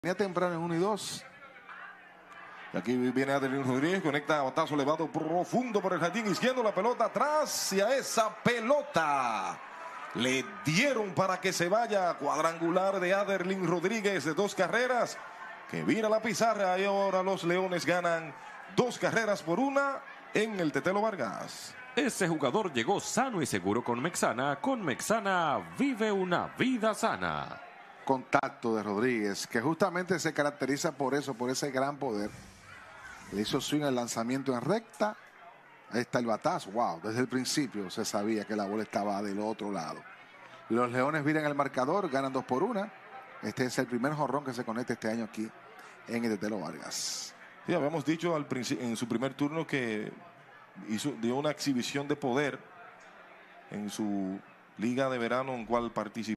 Venía temprano en 1 y 2. Y aquí viene Adelín Rodríguez, conecta batazo elevado profundo por el jardín izquierdo, la pelota atrás y a esa pelota le dieron para que se vaya. Cuadrangular de Adelín Rodríguez de 2 carreras, que vira la pizarra y ahora los Leones ganan 2 carreras por 1 en el Tetelo Vargas. Ese jugador llegó sano y seguro con Mexana. Con Mexana vive una vida sana. Contacto de Rodríguez, que justamente se caracteriza por eso, por ese gran poder. Le hizo swing el lanzamiento en recta. Ahí está el batazo. Wow, desde el principio se sabía que la bola estaba del otro lado. Los Leones viran el marcador, ganan 2 por 1. Este es el primer jonrón que se conecta este año aquí en el Tetelo Vargas. Sí, habíamos dicho en su primer turno que dio una exhibición de poder en su liga de verano en cual participó.